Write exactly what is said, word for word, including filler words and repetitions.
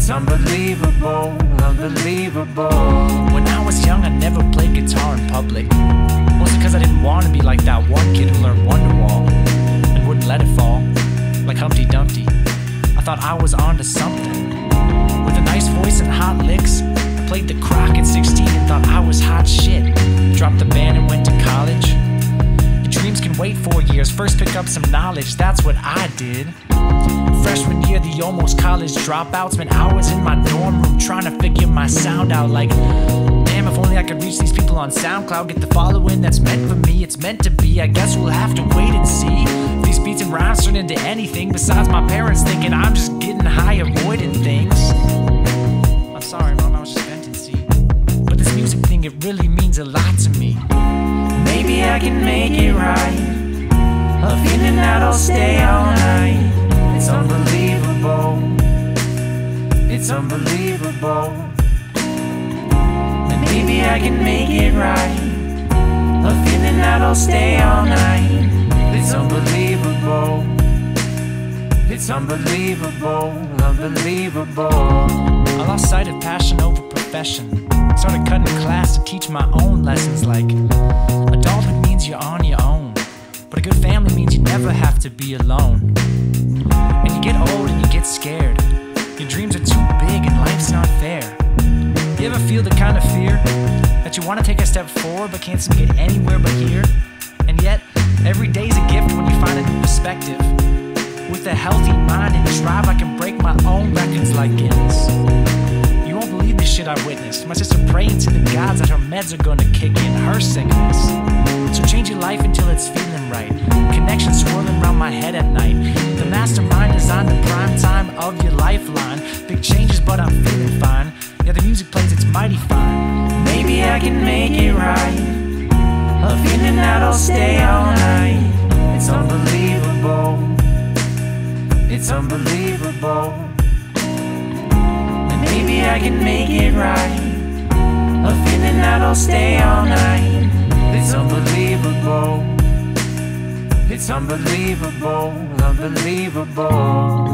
It's unbelievable, unbelievable. When I was young, I never played guitar in public, mostly cause I didn't want to be like that one kid who learned Wonderwall and wouldn't let it fall, like Humpty Dumpty. I thought I was onto something. With a nice voice and hot licks, I played the crock at sixteen and thought I was hot shit. Dropped the band and went to college. Your dreams can wait four years, first pick up some knowledge, that's what I did. Freshman year, the almost college dropouts, spent hours in my dorm room trying to figure my sound out. Like, damn, if only I could reach these people on SoundCloud, get the following that's meant for me. It's meant to be, I guess we'll have to wait and see if these beats and rhymes turn into anything besides my parents thinking I'm just getting high, avoiding things. I'm sorry, Mom, I was just venting, see. But this music thing, it really means a lot to me. Maybe I can make it right, a feeling that'll stay all night. It's unbelievable, it's unbelievable. And maybe I can make it right, a feeling that'll stay all night. It's unbelievable, it's unbelievable, unbelievable. I lost sight of passion over profession, started cutting class to teach my own lessons. Like, adulthood means you're on your own, but a good family means you never have to be alone. And you get old and you get scared, your dreams are too big and life's not fair. You ever feel the kind of fear that you want to take a step forward but can't seem to get anywhere but here? And yet, every day's a gift when you find a new perspective. With a healthy mind and drive, I can break my own records like Guinness. You won't believe the shit I witnessed. My sister praying to the gods that her meds are gonna kick in her sickness. So change your life until it's feeling right. Connections swirling around my head at night. The mastermind designed the prime time of your lifeline. Big changes, but I'm feeling fine. Yeah, the music plays, it's mighty fine. Maybe I can make it right, a feeling that'll stay all night. It's unbelievable, it's unbelievable. And maybe I can make it right, a feeling that'll stay all night. It's unbelievable, it's unbelievable, unbelievable.